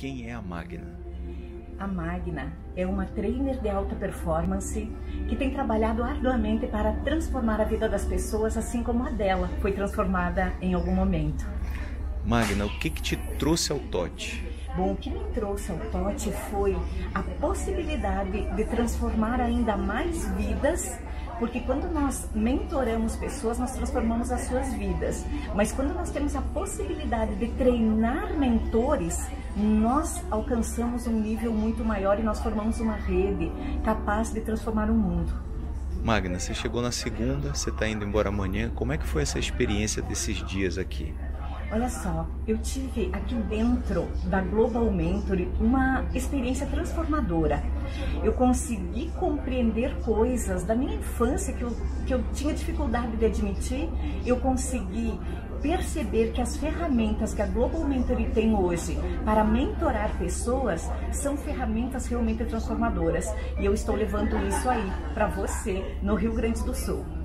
quem é a Magna? A Magna é uma trainer de alta performance que tem trabalhado arduamente para transformar a vida das pessoas, assim como a dela foi transformada em algum momento. Magna, o que te trouxe ao TOT? Bom, o que me trouxe ao TOT foi a possibilidade de transformar ainda mais vidas, porque quando nós mentoramos pessoas, nós transformamos as suas vidas. Mas quando nós temos a possibilidade de treinar mentores, nós alcançamos um nível muito maior e nós formamos uma rede capaz de transformar o mundo. Magna, você chegou na segunda, você está indo embora amanhã. Como é que foi essa experiência desses dias aqui? Olha só, eu tive aqui dentro da Global Mentoring uma experiência transformadora. Eu consegui compreender coisas da minha infância que eu tinha dificuldade de admitir. Eu consegui perceber que as ferramentas que a Global Mentoring tem hoje para mentorar pessoas são ferramentas realmente transformadoras. E eu estou levando isso aí para você no Rio Grande do Sul.